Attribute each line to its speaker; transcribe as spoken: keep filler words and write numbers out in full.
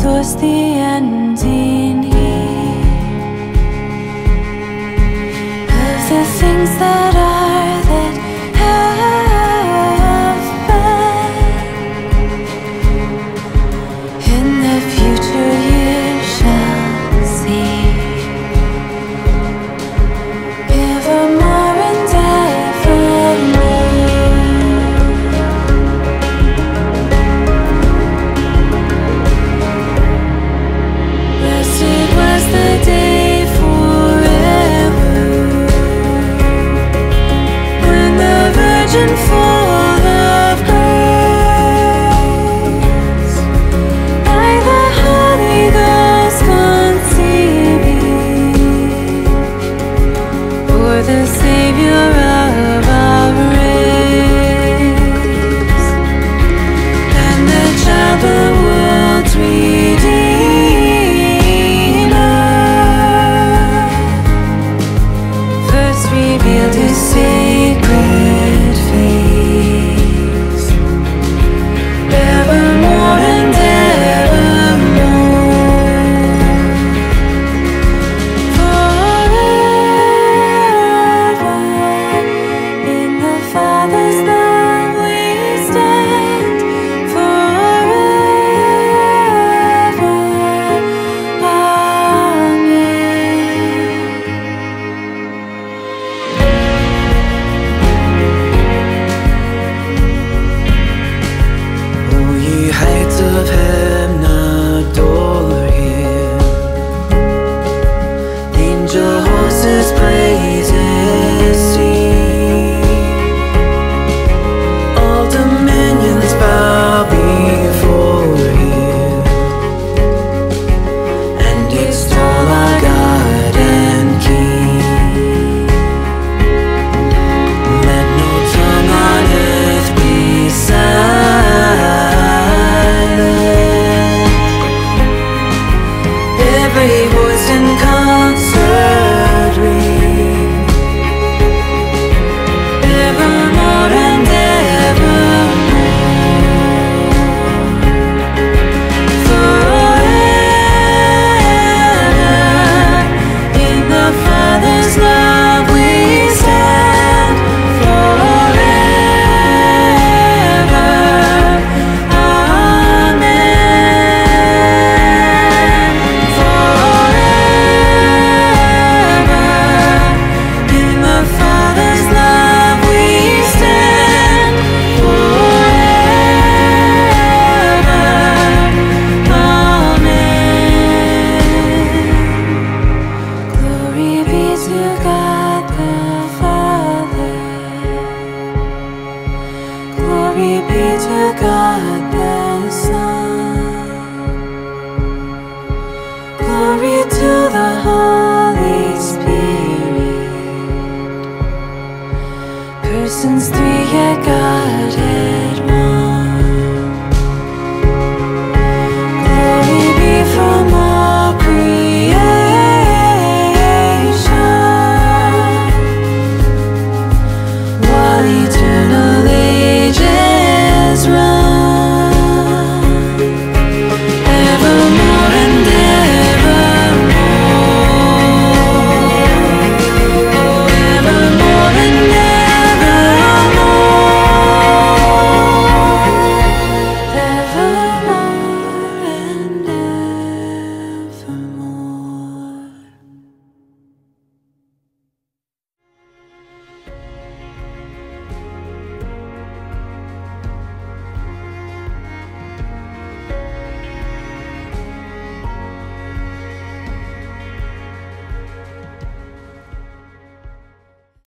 Speaker 1: source, the end in here of the things that are, that have been. In the future you shall see evermore and evermore. Blessed was the day forever when the Virgin full of grace by the Holy Ghost conceiving for the Savior of our race, and the child the world's Redeemer first revealed his Savior.